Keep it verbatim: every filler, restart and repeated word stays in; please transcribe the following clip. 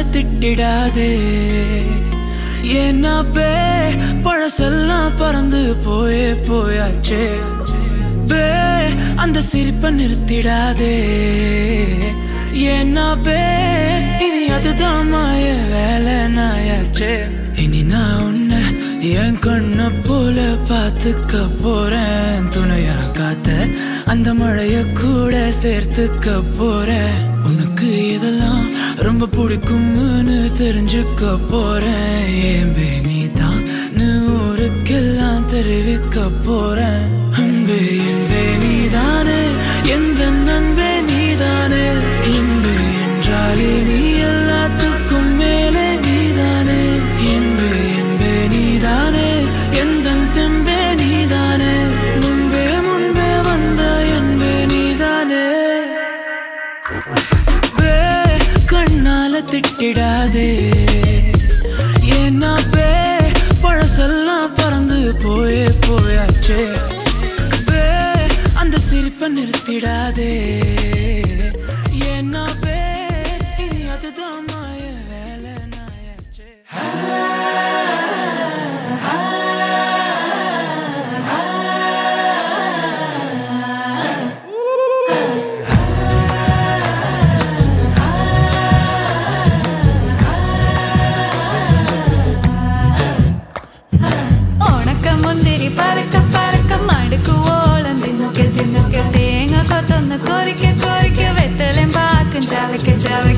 திட்டிடாதே ஏன்னா பே பழசெல்லாம் பறந்து போயே போயாச்சே பே அந்த சிரிப்பை நிறுத்திடாதே ஏன்னா பே இனி அதுதான் மாய வேலை நாயாச்சே இனி நான் உன்னை என் கண்ண போல பாத்துக்க போறேன் துணையா காத்த அந்த மழைய கூட சேர்த்துக்க போறேன் உனக்கு இதெல்லாம் ரொம்ப பிடிக்கும்னு தெரிஞ்சுக்க போறேன் ஏன் நீ தான் ஊருக்கெல்லாம் தெரிவிக்க போறேன் அன்பே என்பே நீதானே எந்த நண்பே நீதானே என்பே என்றாலே நீ எல்லாத்துக்கும் மேலே நீதானே என்பே என்பே நீதானே எந்த தெம்பே நீதானே முன்பே முன்பே வந்த என்பே நீதானே பே கண்ணால திட்டிடாதே ஏன்னா பே பழசெல்லாம் பறந்து போயே போயாச்சே பே அந்த சிரிப்பை நிறுத்திடாதே ஏன்னா பே இனி அதுதான் மாய வேலை நாயாச்சே முந்திரி பறக்க பறக்க மடுக்கு ஓளம் தின்னுக்க தின்னுக்க தேங்க கொத்தொன்னு கோரிக்க கோரிக்க வெத்தலையும் பாக்கும் ஜாவைக்க ஜாவைக்க